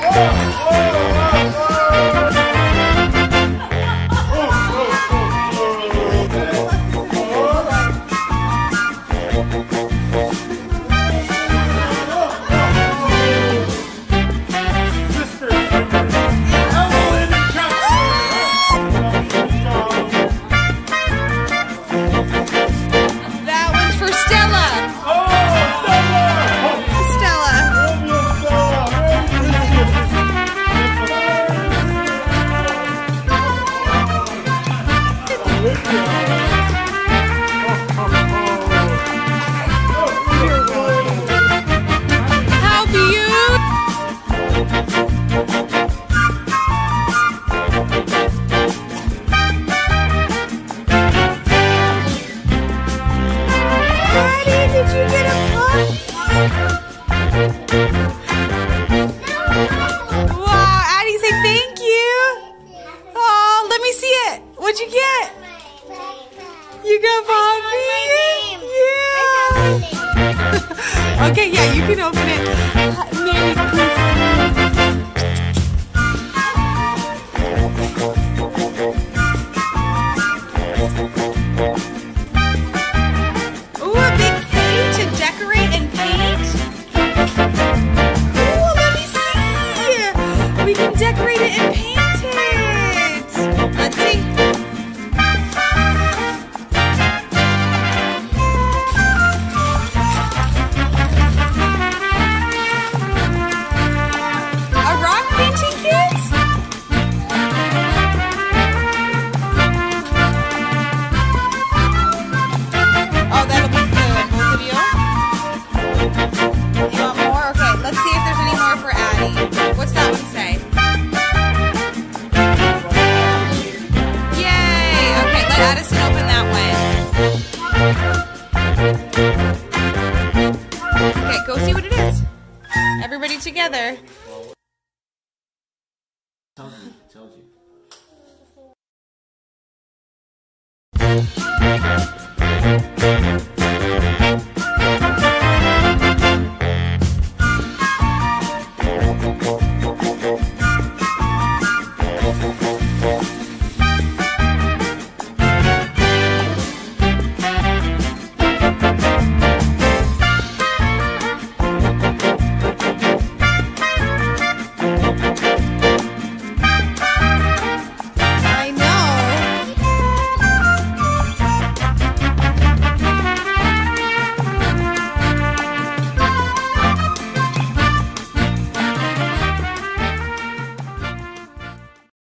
What'd you get? You got Poppy? Yeah. Okay, yeah, you can open it. Merry Christmas. Ooh, a big cake to decorate and paint. Ooh, let me see. We can decorate it and paint it. Let's see. What's that one say? Yay! Okay, let Addison open that one. Okay, go see what it is. Everybody together. Tells you.